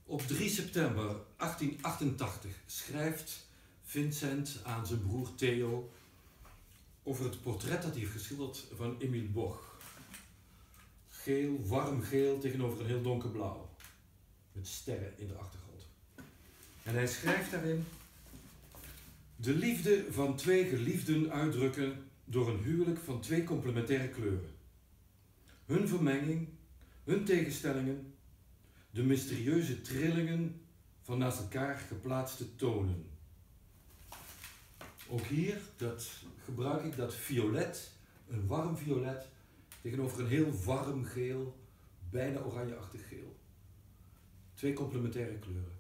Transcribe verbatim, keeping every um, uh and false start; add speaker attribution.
Speaker 1: Op drie september achttienhonderdachtentachtig schrijft Vincent aan zijn broer Theo over het portret dat hij heeft geschilderd van Emile Boch. Geel, warm geel tegenover een heel donkerblauw. Met sterren in de achtergrond. En hij schrijft daarin: de liefde van twee geliefden uitdrukken door een huwelijk van twee complementaire kleuren. Hun vermenging, hun tegenstellingen, de mysterieuze trillingen van naast elkaar geplaatste tonen. Ook hier dat gebruik ik dat violet, een warm violet, tegenover een heel warm geel, bijna oranjeachtig geel. Twee complementaire kleuren.